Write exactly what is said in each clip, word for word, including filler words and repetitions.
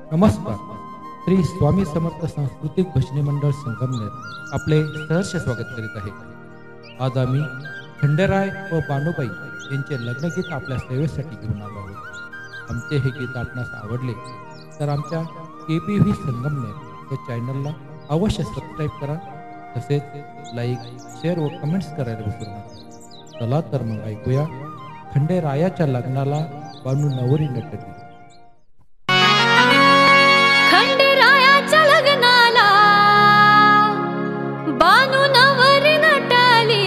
नमस्कार. श्री स्वामी समर्थ सांस्कृतिक भजनी मंडळ संगमनेर आपले सहर्ष स्वागत करीत आहे. आज आम्ही खंडेराय व बानुबाई यांचे लग्नगीत आपल्या सेवेसाठी घेऊन आलो आहोत. आमचे हे गीत आपणास आवडले तर आमच्या के पी व्ही संगमनेर या चॅनलला अवश्य सबस्क्राईब करा. तसेच लाईक, शेअर व कमेंट्स करायला विसरू नका. चला तर मग ऐकूया खंडेरायाच्या लग्नाला बानू नवरी नटली. खंडेरायाच्या लग्नाला बानू नवरी नटली.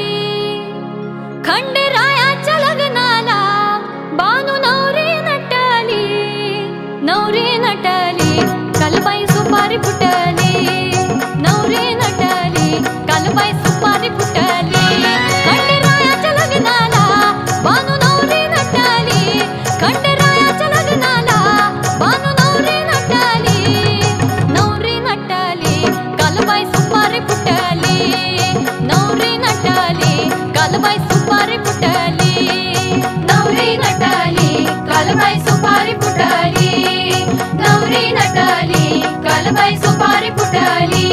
खंडेरायाच्या लग्नाला बानू नवरी नटली. नवरी नटली कालबाई सुपारी फुटली. नवरी नटली कालबाई सुपारी फुटली. खंडेरायाच्या लग्नाला बानू नवरी नटली. खंडेरायाच्या लग्नाला बानू नवरी नटली. नवरी नटली कालबाई सुपारी फुटली. नवरी नटली कालबाई सुपारी फुटली. नवरी नटली कालबाई सुपारी फुटली. नवरी नटली कालबाई सुपारी फुटली.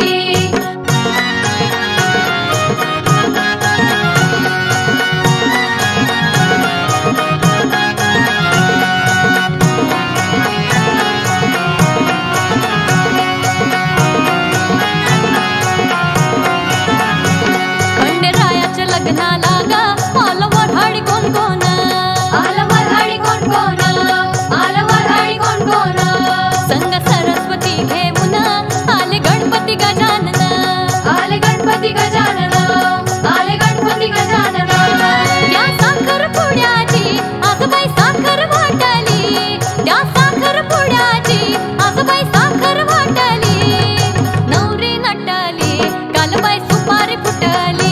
लग्नाला ग आलं वऱ्हाडी कोण कोण. आलं वऱ्हाडी कोण कोण. आलं वऱ्हाडी कोण कोण. संग सरस्वती घेऊन आले गणपती गजानन. आले गणपती गजानन. आले गणपती गजानन. त्या साखर पुड्याची आगबाई साखर वाटली. त्या साखर पुड्याची आगबाई साखर वाटली. नवरी नटली कालबाई सुपारी फुटली.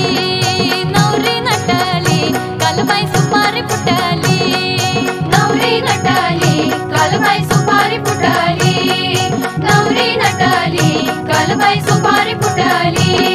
कालबाई सुपारी फुटली. नवरी नटली कालबाई सुपारी फुटली. नवरी नटली कालबाई सुपारी फुटली.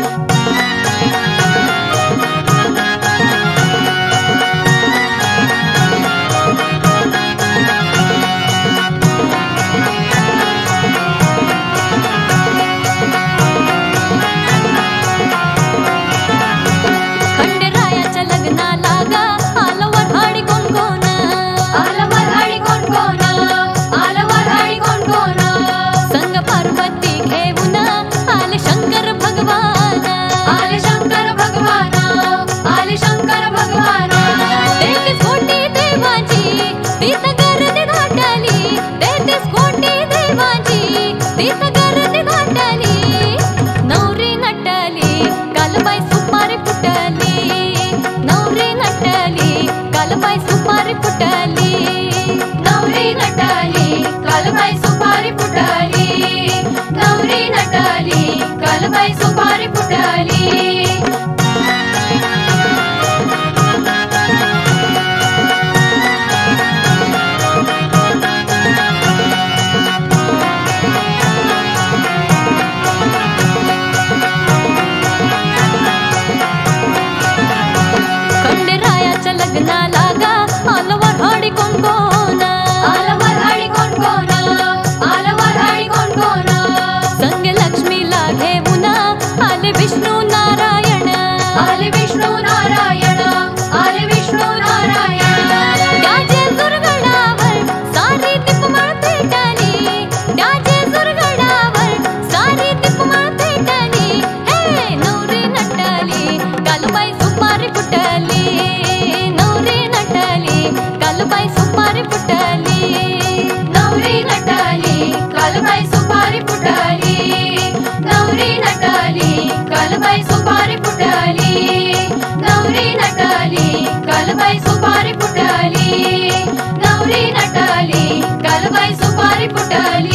नवरी नटली कालबाई सुपारी फुटली. नवरी नटली कालबाई सुपारी फुटली. नवरी नटली कालबाई सुपारी फुटली. नवरी नटली कालबाई सुपारी फुटली. खंडेरायाच्या लग्नाला ग आलं वऱ्हाडी कोण कोण. आलं वऱ्हाडी कोण कोण. आलं वऱ्हाडी कोण कोण. संग लक्ष्मीला घेऊन आले विष्णू नारायण. आले विष्णू नारायण. आले विष्णू नारायण. त्या जेजुरगडावर सारी दीपमाळ पेटली. त्या जेजुरगडावर सारी दीपमाळ पेटली. हे नवरी नटली कालबाई सुपारी फुटली. नवरी नटली कालबाई सुपारी फुटली. नवरी नटली कालबाई सुपारी फुटली. नवरी नटली कालबाई सुपारी फुटली. नवरी नटली कालबाई सुपारी फुटली. नवरी नटली कालबाई सुपारी फुटली.